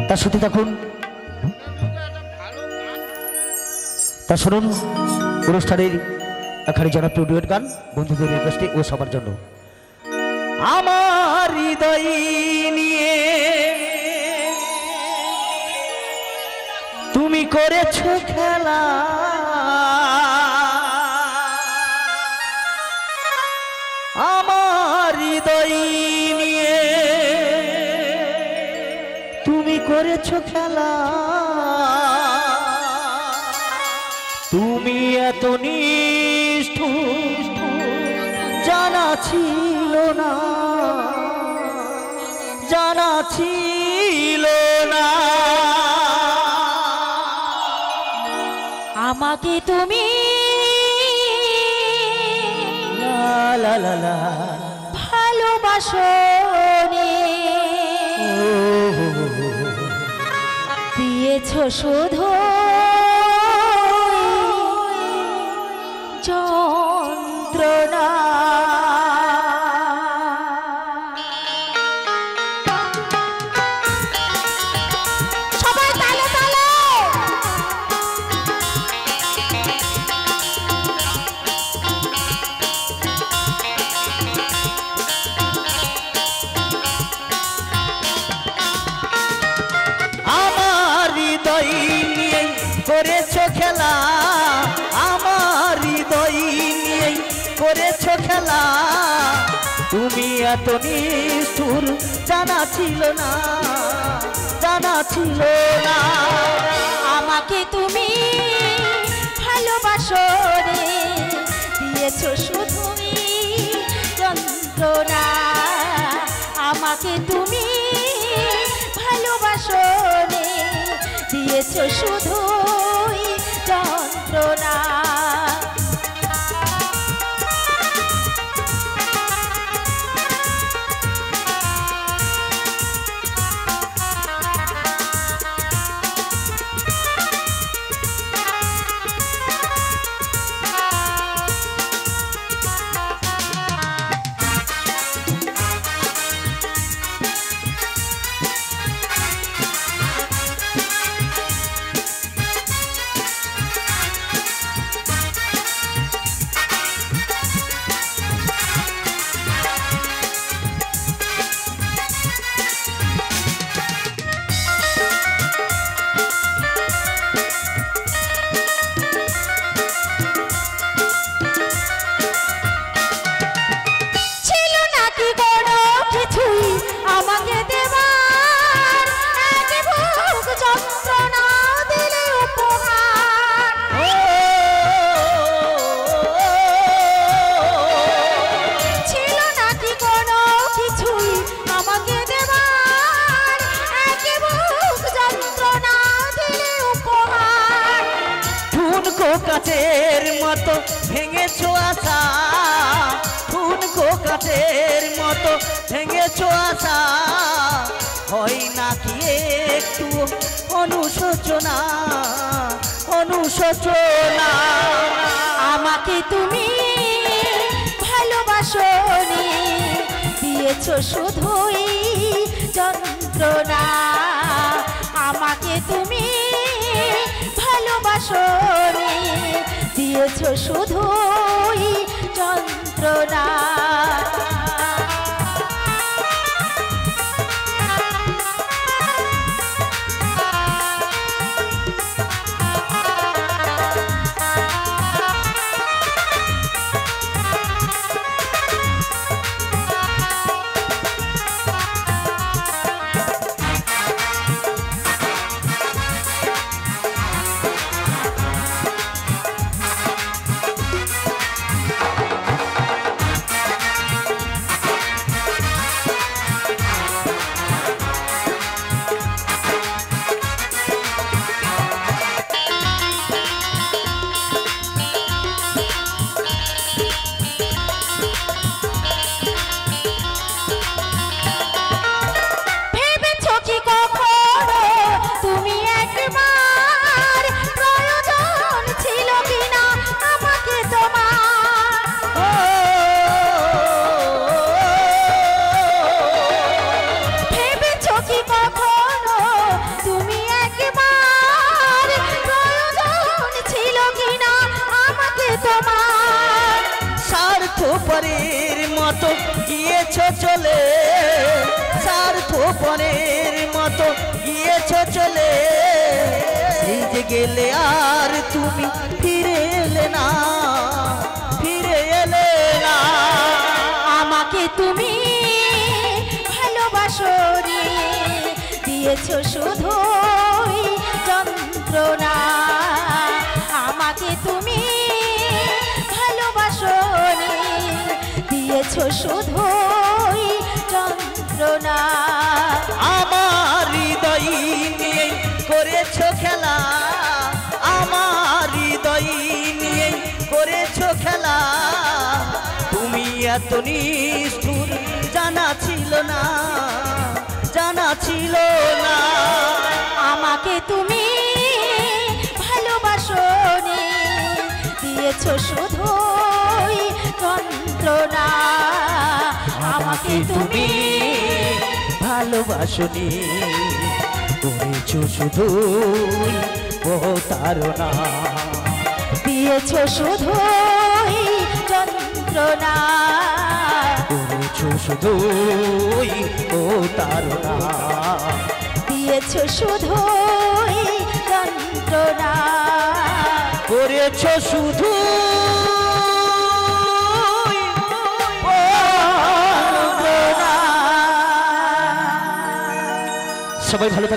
তার সাথে থাকুন। তা শুনুন অনুষ্ঠানের এখানে জনপ্রিয় ডুয়েট গান বন্ধুদের রিকোয়েস্টে ও সবার জন্য। আমার হৃদয় নিয়ে তুমি করেছো খেলা, আমার হৃদয় নিয়ে তুমি করেছো খেলা, তুমি এত নিষ্ঠুর জানা ছিল না, জানা ছিল না। আমাকে তুমি লা লা লা লা ভালোবাসোনি, দিয়েছো শুধু যন্ত্রণা। সবাই তালে তালে। আমার হৃদয় নিয়ে করেছো খেলা, আমার হৃদয় নিয়ে করেছো খেলা, তুমি এত নিষ্ঠুর জানা ছিল না, জানা ছিল না। আমাকে তুমি ভালোবাসো রে, দিয়েছো শুধুই যন্ত্রণা। আমাকে তুমি ভালোবাসো রে, দিয়েছো শুধুই যন্ত্রণা। কাচের মতো ভেঙেছো আশা, ঠুনকো কাচের মতো ভেঙেছো আশা, হয় নাকি একটু অনুশোচনা, অনুশোচনা। আমাকে তুমি ভালোবাসোনি, দিয়েছো শুধুই যন্ত্রণা। আমাকে তুমি ভালোবাসোনি, দিয়েছো শুধুই যন্ত্রণা। স্বার্থপরের মতো গিয়েছো চলে, স্বার্থপরের মতো গিয়েছো চলে, সেই যে গেলে আর তুমি ফিরে এলে না, ফিরে এলে না। আমাকে তুমি ভালোবাসো রে, দিয়েছো শুধুই যন্ত্রণা। আমাকে তুমি ভালোবাসো রে, দিয়েছো শুধুই যন্ত্রণা। আমার হৃদয় নিয়ে করেছো খেলা, আমার হৃদয় নিয়ে করেছো খেলা, তুমি এত নিষ্ঠুর জানা ছিল না, জানা ছিল না। আমাকে তুমি ভালোবাসো রে, দিয়েছো শুধুই যন্ত্রণা। আমাকে তুমি ভালোবাসনি, করেছো শুধুই প্রতারণা, দিয়েছো শুধুই যন্ত্রণা। করেছো শুধুই প্রতারণা, দিয়েছো শুধুই যন্ত্রণা। করেছো শুধু সবাই ভালো থাকবেন।